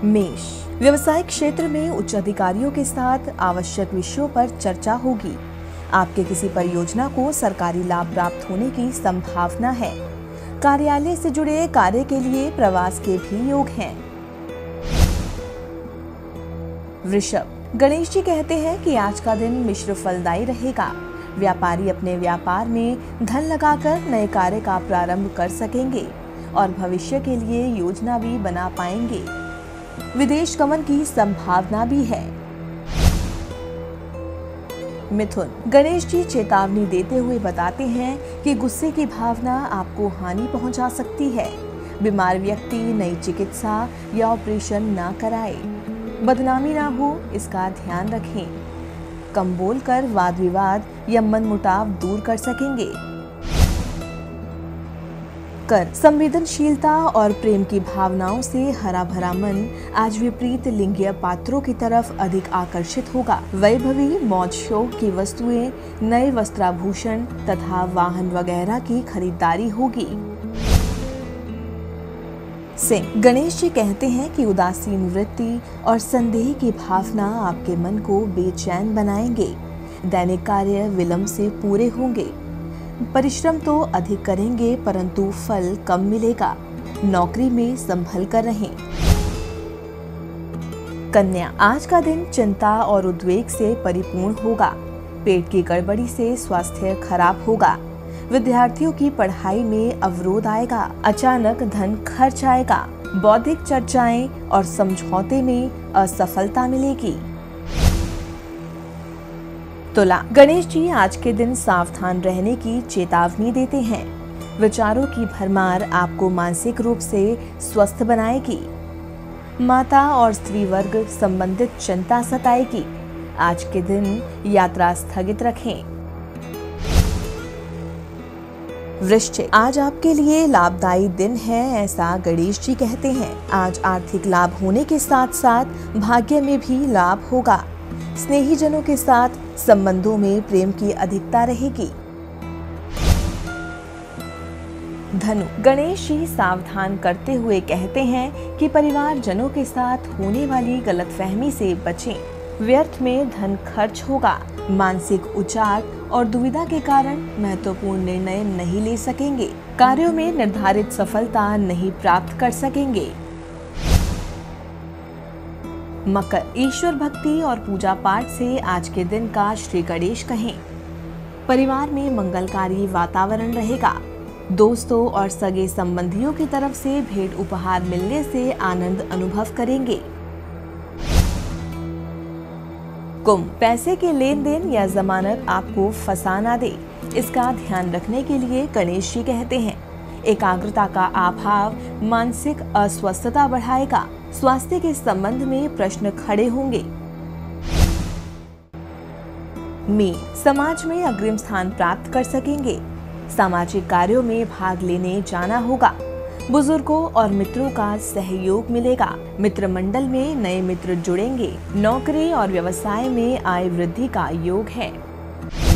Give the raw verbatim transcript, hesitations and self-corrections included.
मेष, व्यवसायिक क्षेत्र में उच्च अधिकारियों के साथ आवश्यक विषयों पर चर्चा होगी। आपके किसी परियोजना को सरकारी लाभ प्राप्त होने की संभावना है। कार्यालय से जुड़े कार्य के लिए प्रवास के भी योग हैं। वृषभ, गणेश जी कहते हैं कि आज का दिन मिश्र फलदायी रहेगा। व्यापारी अपने व्यापार में धन लगाकर नए कार्य का प्रारंभ कर सकेंगे और भविष्य के लिए योजना भी बना पाएंगे। विदेश गमन की संभावना भी है। मिथुन, गणेश जी चेतावनी देते हुए बताते हैं कि गुस्से की भावना आपको हानि पहुंचा सकती है। बीमार व्यक्ति नई चिकित्सा या ऑपरेशन ना कराए। बदनामी ना हो, इसका ध्यान रखें। कम बोलकर वाद विवाद या मनमुटाव दूर कर सकेंगे। कर, संवेदनशीलता और प्रेम की भावनाओं से हरा भरा मन आज विपरीत लिंगीय पात्रों की तरफ अधिक आकर्षित होगा। वैभवी मौज शौक की वस्तुएं, नए वस्त्राभूषण तथा वाहन वगैरह की खरीदारी होगी। सिंह, गणेश जी कहते हैं कि उदासीन वृत्ति और संदेह की भावना आपके मन को बेचैन बनाएंगे। दैनिक कार्य विलंब से पूरे होंगे। परिश्रम तो अधिक करेंगे परंतु फल कम मिलेगा। नौकरी में संभल कर रहें। कन्या, आज का दिन चिंता और उद्वेग से परिपूर्ण होगा। पेट की गड़बड़ी से स्वास्थ्य खराब होगा। विद्यार्थियों की पढ़ाई में अवरोध आएगा। अचानक धन खर्च आएगा। बौद्धिक चर्चाएं और समझौते में असफलता मिलेगी। तुला, गणेश जी आज के दिन सावधान रहने की चेतावनी देते हैं। विचारों की भरमार आपको मानसिक रूप से स्वस्थ बनाएगी। माता और स्त्री वर्ग संबंधित चिंता सताएगी। आज के दिन यात्रा स्थगित रखें। वृश्चिक, आज आपके लिए लाभदायी दिन है, ऐसा गणेश जी कहते हैं। आज आर्थिक लाभ होने के साथ साथ भाग्य में भी लाभ होगा। स्नेहीजनों के साथ संबंधों में प्रेम की अधिकता रहेगी। धनु, गणेश जी सावधान करते हुए कहते हैं कि परिवारजनों के साथ होने वाली गलतफहमी से बचें। व्यर्थ में धन खर्च होगा। मानसिक उचाट और दुविधा के कारण महत्वपूर्ण निर्णय नहीं ले सकेंगे। कार्यों में निर्धारित सफलता नहीं प्राप्त कर सकेंगे। मकर, ईश्वर भक्ति और पूजा पाठ से आज के दिन का श्री गणेश कहें। परिवार में मंगलकारी वातावरण रहेगा। दोस्तों और सगे संबंधियों की तरफ से भेंट उपहार मिलने से आनंद अनुभव करेंगे। कुंभ, पैसे के लेन देन या जमानत आपको फंसा ना दे, इसका ध्यान रखने के लिए गणेश जी कहते हैं। एकाग्रता का अभाव मानसिक अस्वस्थता बढ़ाएगा। स्वास्थ्य के संबंध में प्रश्न खड़े होंगे। मीन, समाज में अग्रिम स्थान प्राप्त कर सकेंगे। सामाजिक कार्यों में भाग लेने जाना होगा। बुजुर्गों और मित्रों का सहयोग मिलेगा। मित्र मंडल में नए मित्र जुड़ेंगे। नौकरी और व्यवसाय में आय वृद्धि का योग है।